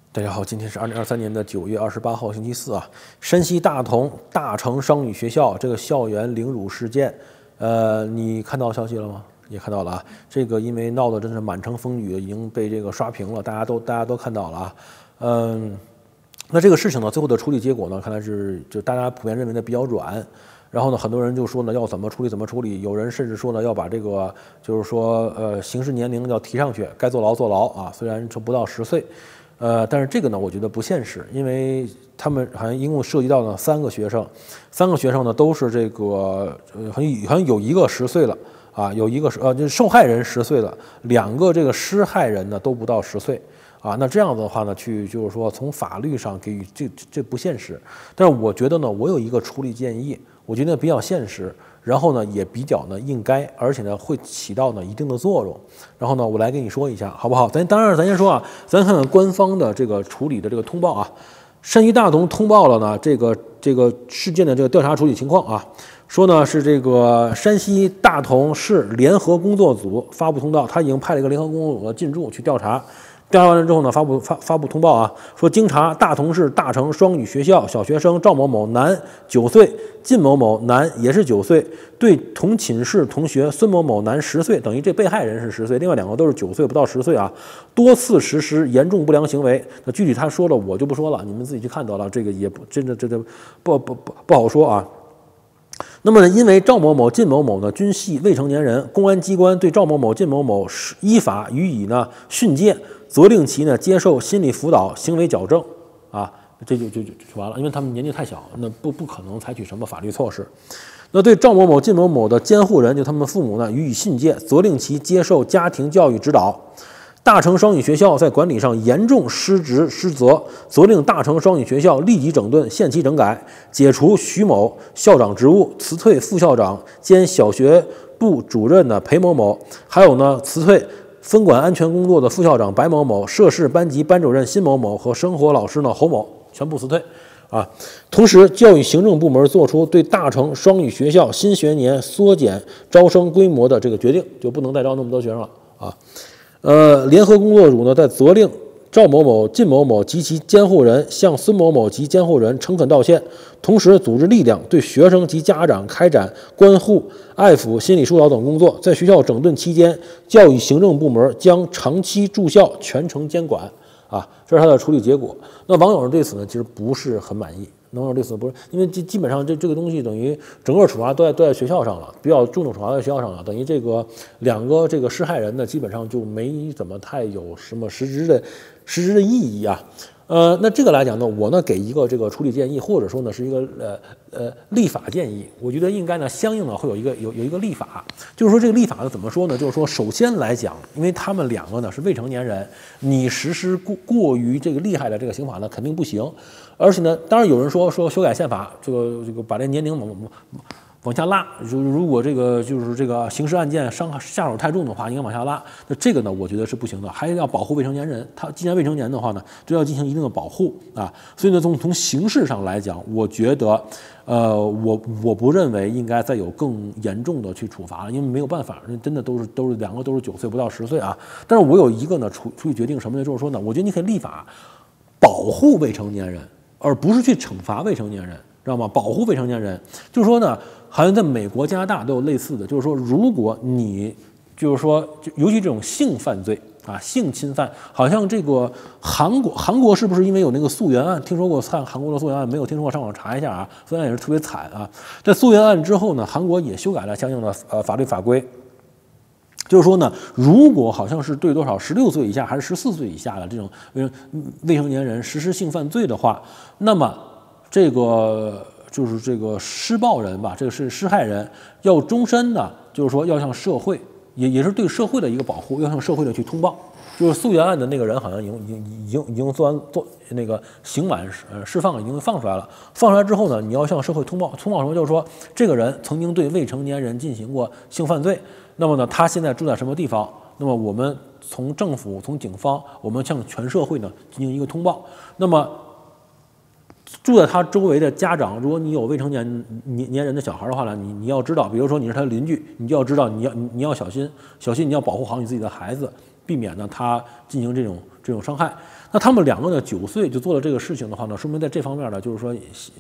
大家好，今天是2023年的9月28号，星期四啊。山西大同大成双语学校这个校园凌辱事件，你看到消息了吗？也看到了啊。这个因为闹得真是满城风雨，已经被这个刷屏了，大家都看到了啊。那这个事情呢，最后的处理结果呢，看来是就大家普遍认为的比较软。然后呢，很多人就说呢，要怎么处理？有人甚至说呢，要把这个就是说刑事年龄要提上去，该坐牢坐牢啊。虽然这不到10岁。但是这个呢，我觉得不现实，因为他们好像一共涉及到呢3个学生，3个学生呢都是这个好像有一个10岁了啊，有一个就是受害人10岁了，2个这个施害人呢都不到10岁啊。那这样子的话呢，就是说从法律上给予这不现实。但是我觉得呢，我有一个处理建议，我觉得比较现实。然后呢，也比较呢应该，而且呢会起到呢一定的作用。然后呢，我来跟你说一下，好不好？咱先说啊，咱看看官方的这个处理的这个通报啊。山西大同通报了呢这个事件的这个调查处理情况啊，说呢是这个山西大同市联合工作组发布通道，他已经派了一个联合工作组进驻去调查。调查完了之后呢，发布通报啊，说经查，大同市大成双语学校小学生赵某某男9岁，靳某某男也是9岁，对同寝室同学孙某某男10岁，等于这被害人是10岁，另外2个都是9岁不到10岁啊，多次实施严重不良行为。那具体他说了我就不说了，你们自己去看得了，这个也不真的不好说啊。那么呢，因为赵某某、靳某某呢均系未成年人，公安机关对赵某某、靳某某依法予以呢训诫，责令其呢接受心理辅导、行为矫正啊，这就完了，因为他们年纪太小，那不可能采取什么法律措施。那对赵某某、靳某某的监护人，就他们父母呢予以训诫，责令其接受家庭教育指导。大成双语学校在管理上严重失职失责，责令大成双语学校立即整顿、限期整改，解除徐某校长职务，辞退副校长兼小学部主任的裴某某，还有呢辞退分管安全工作的副校长白某某、涉事班级班主任辛某某和生活老师呢侯某，全部辞退啊。同时，教育行政部门作出对大成双语学校新学年缩减招生规模的这个决定，就不能再招那么多学生了啊。联合工作组呢，在责令赵某某、靳某某及其监护人向孙某某及监护人诚恳道歉，同时组织力量对学生及家长开展关护、爱抚、心理疏导等工作。在学校整顿期间，教育行政部门将长期驻校全程监管。啊，这是他的处理结果。那网友对此呢，其实不是很满意。网友对此不是，因为基本上这个东西等于整个处罚都在学校上了，比较重的处罚在学校上了，等于这个2个这个施害人呢，基本上就没怎么太有什么实质的意义啊。那这个来讲呢，我呢给一个这个处理建议，或者说呢是一个立法建议。我觉得应该呢相应的会有一个立法，就是说这个立法呢怎么说呢？就是说首先来讲，因为他们2个呢是未成年人，你实施过于这个厉害的这个刑法呢肯定不行。而且呢，当然有人说修改宪法，这个把这年龄往下拉，如果这个刑事案件下手太重的话，应该往下拉。那这个呢，我觉得是不行的，还要保护未成年人。他既然未成年的话呢，就要进行一定的保护啊。所以呢，从刑事上来讲，我觉得，我不认为应该再有更严重的去处罚了，因为没有办法，真的都是2个都是9岁不到10岁啊。但是我有一个呢处理决定什么呢？就是说呢，我觉得你可以立法保护未成年人，而不是去惩罚未成年人。知道吗？保护未成年人，就是说呢，好像在美国、加拿大都有类似的，就是说，如果你就是说，尤其这种性犯罪啊、性侵犯，好像这个韩国是不是因为有那个溯源案？听说过看韩国的溯源案没有？听说过，上网查一下啊。溯源案也是特别惨啊。在溯源案之后呢，韩国也修改了相应的法律法规。就是说呢，如果好像是对多少16岁以下还是14岁以下的这种未成年人实施性犯罪的话，那么这个就是这个施暴人吧，这个是施害人，要终身的，就是说要向社会，也是对社会的一个保护，要向社会的去通报。就是溯源案的那个人好像已经做那个刑满释放，已经放出来了。放出来之后呢，你要向社会通报什么？就是说这个人曾经对未成年人进行过性犯罪，那么呢，他现在住在什么地方？那么我们从政府、从警方，我们向全社会呢进行一个通报。那么住在他周围的家长，如果你有未成年人的小孩的话呢，你要知道，比如说你是他的邻居，你就要知道你要小心，你要保护好你自己的孩子， 避免呢他进行这种伤害。那他们两个呢9岁就做了这个事情的话呢，说明在这方面呢，就是说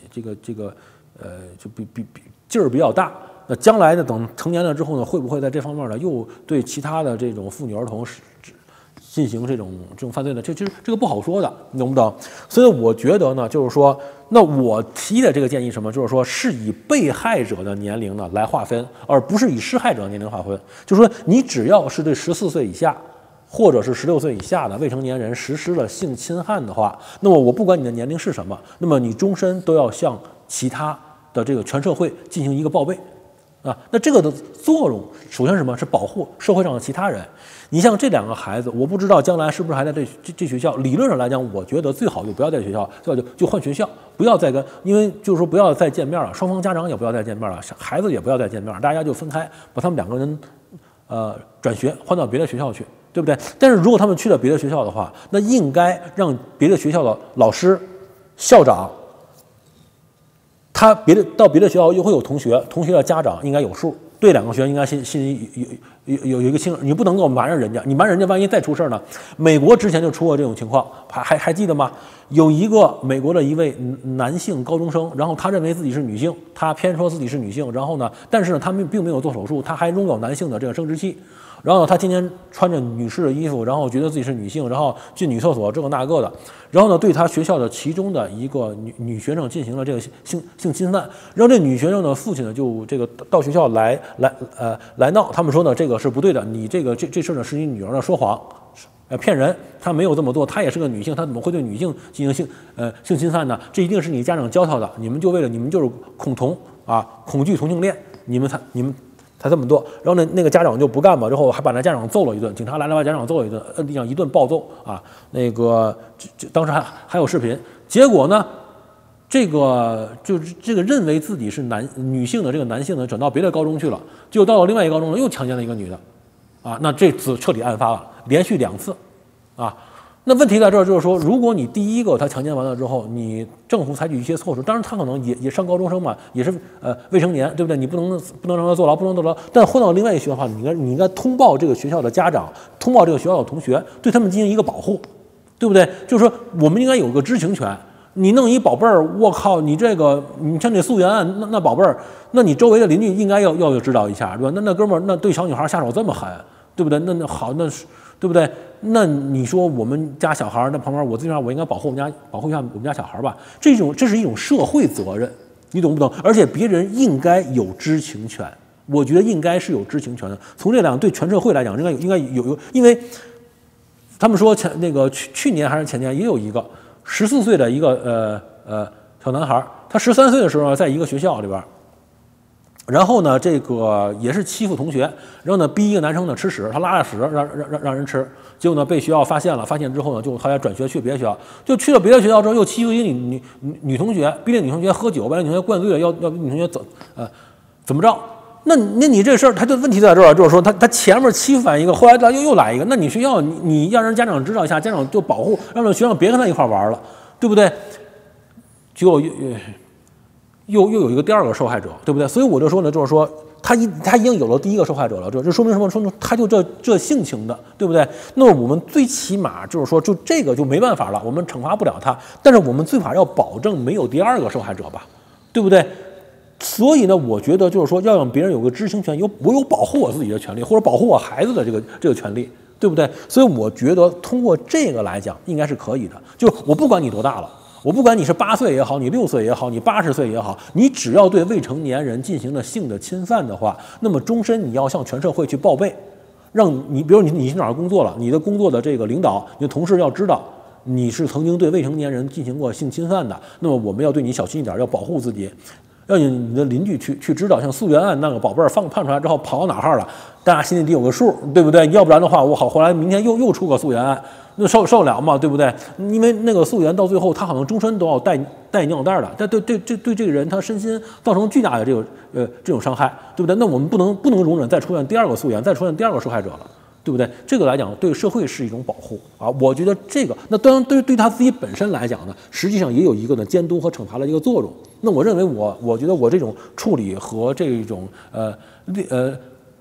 就比劲儿比较大。那将来呢，等成年了之后呢，会不会在这方面呢又对其他的这种妇女儿童进行这种犯罪呢？这个不好说的，你懂不懂？所以我觉得呢，就是说，那我提的这个建议什么？就是说是以被害者的年龄呢来划分，而不是以施害者的年龄划分。就是说，你只要是对14岁以下或者是16岁以下的未成年人实施了性侵害的话，那么我不管你的年龄是什么，那么你终身都要向其他的这个全社会进行一个报备。啊，那这个的作用首先是什么？是保护社会上的其他人。你像这两个孩子，我不知道将来是不是还在这学校。理论上来讲，我觉得最好就不要在学校，就换学校，不要再因为就是说不要再见面了，双方家长也不要再见面了，孩子也不要再见面，大家就分开，把他们两个人转学换到别的学校去，对不对？但是如果他们去了别的学校的话，那应该让别的学校的老师、校长。他到别的学校又会有同学的家长应该有数，对两个学校应该心里有一个清楚，你不能够瞒着人家，你瞒人家万一再出事呢？美国之前就出过这种情况，还记得吗？有一个美国的一位男性高中生，然后他认为自己是女性，他偏说自己是女性，然后呢，但是呢，他并没有做手术，他还拥有男性的这个生殖器。然后呢，他天天穿着女士的衣服，然后觉得自己是女性，然后进女厕所这个那个的，然后呢，对他学校的其中的一个女学生进行了这个性侵犯。然后这女学生的父亲呢，就这个到学校来闹，他们说呢，这个是不对的，你这事呢是你女儿的说谎，骗人，她没有这么做，她也是个女性，她怎么会对女性进行性侵犯呢？这一定是你家长教她的，你们就是恐惧同性恋，你们才这么多。然后呢，那个家长就不干嘛，之后还把那家长揍了一顿，警察来了把家长揍了一顿，摁地上一顿暴揍啊。那个当时还有视频。结果呢，这个认为自己是女性的这个男性呢，转到别的高中去了，就到了另外一个高中又强奸了一个女的，啊，那这次彻底案发了，连续2次，啊。那问题在这儿，就是说，如果你第一个他强奸完了之后，你政府采取一些措施，当然他可能也上高中生嘛，也是未成年，对不对？你不能让他坐牢，不能坐牢。但换到另外一个学校的话，你应该通报这个学校的家长，通报这个学校的同学，对他们进行一个保护，对不对？就是说，我们应该有个知情权。你弄一宝贝儿，我靠，你像这溯源案，那宝贝儿，那你周围的邻居应该要知道一下，对吧？那哥们儿，那对小女孩下手这么狠，对不对？那好，那是。对不对？那你说我们家小孩，那旁边我最起码我应该保护一下我们家小孩吧？这是一种社会责任，你懂不懂？而且别人应该有知情权，我觉得应该是有知情权的。从这两个对全社会来讲，应该有，因为他们说去年还是前年也有一个14岁的一个小男孩，他13岁的时候在一个学校里边。然后呢，这个也是欺负同学，然后呢，逼一个男生呢吃屎，他拉了屎让人吃，结果呢被学校发现了，发现之后呢，就后来转学去别的学校，就去了别的学校之后又欺负一个女同学，逼那女同学喝酒，把那女同学灌醉了，要女同学怎么着？那你这事儿，他就问题在这儿，就是说他前面欺负完一个，后来他又来一个，那你学校你让人家长知道一下，家长就保护，让学校别跟他一块玩了，对不对？结果又有一个第二个受害者，对不对？所以我就说呢，就是说他已经有了第一个受害者了，这说明什么？说明他就这性情的，对不对？那么我们最起码就是说，就这个就没办法了，我们惩罚不了他，但是我们最起码要保证没有第二个受害者吧，对不对？所以呢，我觉得就是说，要让别人有个知情权，我有保护我自己的权利，或者保护我孩子的这个权利，对不对？所以我觉得通过这个来讲，应该是可以的。就我不管你多大了。我不管你是8岁也好，你6岁也好，你80岁也好，你只要对未成年人进行了性的侵犯的话，那么终身你要向全社会去报备，让你，比如你去哪儿工作了，你的工作的这个领导、你的同事要知道你是曾经对未成年人进行过性侵犯的，那么我们要对你小心一点，要保护自己，让你的邻居去知道，像溯源案那个宝贝儿判出来之后跑到哪儿了，大家心里得有个数，对不对？要不然的话，我好后来明天又出个溯源案。那受得了嘛，对不对？因为那个溯源到最后，他好像终身都要带尿袋的，对这个人他身心造成巨大的这种伤害，对不对？那我们不能容忍再出现第二个溯源，再出现第二个受害者了，对不对？这个来讲对社会是一种保护啊，我觉得这个那当然对他自己本身来讲呢，实际上也有一个呢监督和惩罚的一个作用。那我认为我觉得我这种处理和这种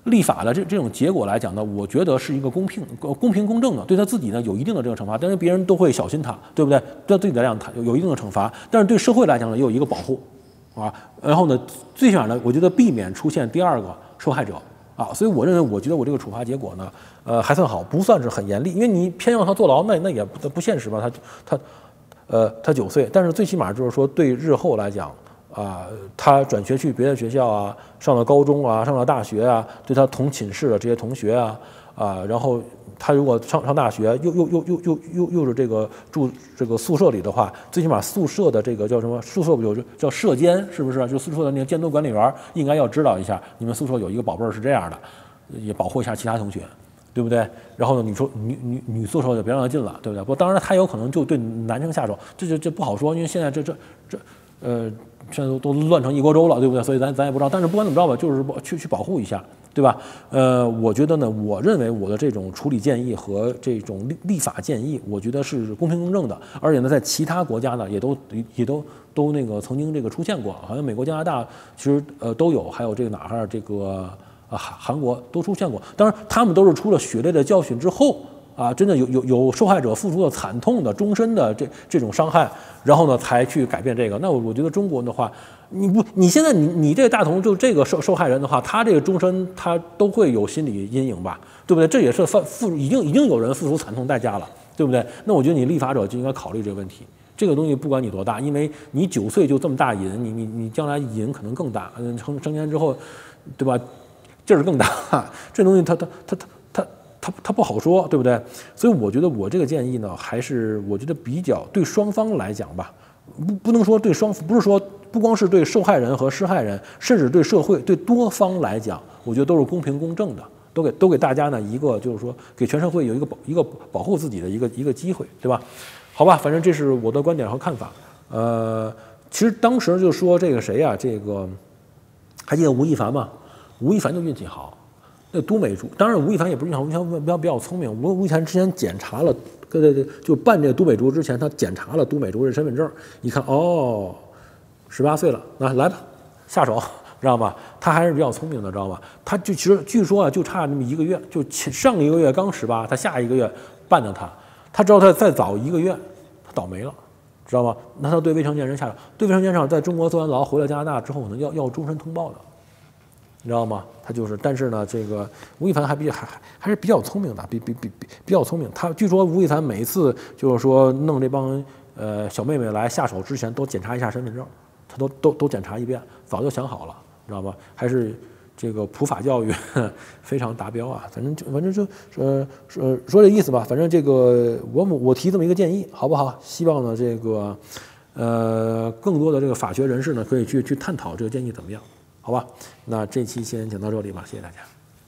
立法的这种结果来讲呢，我觉得是一个公平公正的，对他自己呢有一定的这个惩罚，但是别人都会小心他，对不对？对自己来讲，他有一定的惩罚，但是对社会来讲呢，也有一个保护啊。然后呢，最起码呢，我觉得避免出现第二个受害者啊。所以我认为，我觉得我这个处罚结果呢，还算好，不算是很严厉，因为你偏要他坐牢，那也不现实吧？他9岁，但是最起码就是说，对日后来讲。他转学去别的学校啊，上了高中啊，上了大学啊，对他同寝室的这些同学然后他如果上大学又是这个住这个宿舍里的话，最起码宿舍的这个叫什么？宿舍不有叫舍监是不是？就宿舍的那个监督管理员应该要知道一下，你们宿舍有一个宝贝儿是这样的，也保护一下其他同学。对不对？然后呢，你说女宿舍就别让他进了，对不对？不过当然他有可能就对男生下手，这不好说，因为现在现在都乱成一锅粥了，对不对？所以咱也不知道。但是不管怎么着吧，就是去保护一下，对吧？我觉得呢，我认为我的这种处理建议和这种立法建议，我觉得是公平公正的，而且呢，在其他国家呢也都那个曾经这个出现过，好像美国、加拿大其实都有，还有这个哪儿这个韩国都出现过。当然，他们都是出了血泪的教训之后。真的有受害者付出了惨痛的终身的这种伤害，然后呢才去改变这个。那我觉得中国的话，你现在你这个大同就这个受害人的话，他这个终身他都会有心理阴影吧，对不对？这也是已经有人付出惨痛代价了，对不对？那我觉得你立法者就应该考虑这个问题。这个东西不管你多大，因为你9岁就这么大瘾，你将来瘾可能更大，成年之后，对吧？劲儿更大，这东西它不好说，对不对？所以我觉得我这个建议呢，还是我觉得比较对双方来讲吧，不能说对不是说不光是对受害人和施害人，甚至对社会对多方来讲，我觉得都是公平公正的，都给大家呢一个就是说给全社会有一个保护自己的一个机会，对吧？好吧，反正这是我的观点和看法。其实当时就说这个谁啊，这个还记得吴亦凡吗？吴亦凡就运气好。那都美竹，当然吴亦凡也不是运气好，吴亦凡比较聪明。吴亦凡之前检查了，就办这个都美竹之前，他检查了都美竹这身份证，一看哦，18岁了，那来吧，下手，知道吧？他还是比较聪明的，知道吧？他就其实据说就差那么1个月，就上一个月刚18，他下一个月办的他知道他再早1个月，他倒霉了，知道吗？那他对未成年人下手，对未成年人在中国坐完牢回了加拿大之后，可能要终身通报的。你知道吗？他就是，但是呢，这个吴亦凡还是比较聪明的，比较聪明。他据说吴亦凡每一次就是说弄这帮小妹妹来下手之前，都检查一下身份证，他都检查一遍，早就想好了，知道吗？还是这个普法教育非常达标啊。反正就说这意思吧。反正这个我提这么一个建议，好不好？希望呢这个更多的这个法学人士呢可以去探讨这个建议怎么样。好吧，那这期先讲到这里吧，谢谢大家。